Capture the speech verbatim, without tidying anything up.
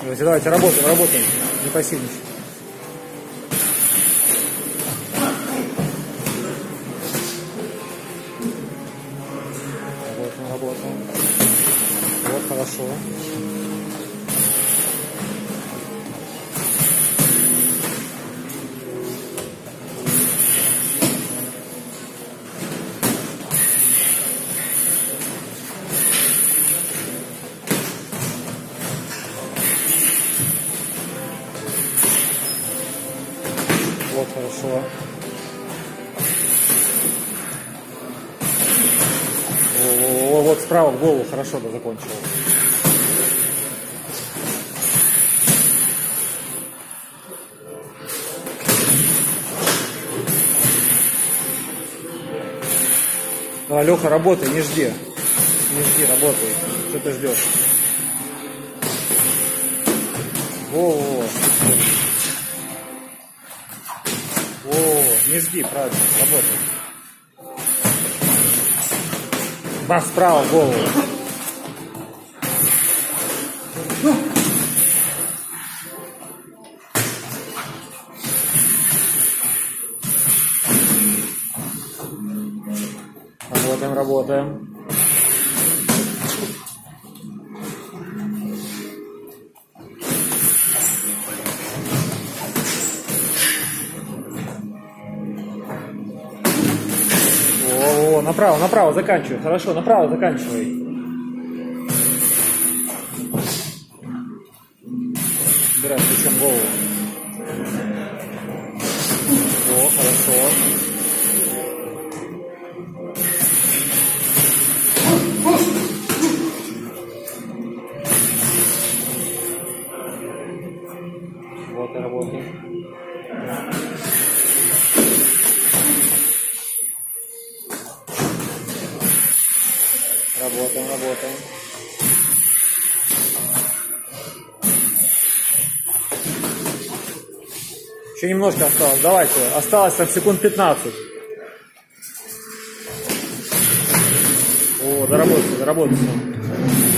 Давайте, давайте, работаем, работаем. Не пассивничай. Работаем, работаем. Вот, хорошо. Вот, хорошо. О, вот справа в голову, хорошо, да, закончил. Давай, Леха, работай, не жди. Не жди, работай. Что ты ждешь? Во-во-во. О, не жди, правильно, работай. Бах, справа в голову. Работаем, работаем. О, направо, направо заканчивай. Хорошо, направо заканчивай. Убирай плечом голову. О, хорошо. Вот и работаем. Работаем, работаем. Еще немножко осталось. Давайте. Осталось так секунд пятнадцать. О, доработайте, доработайте.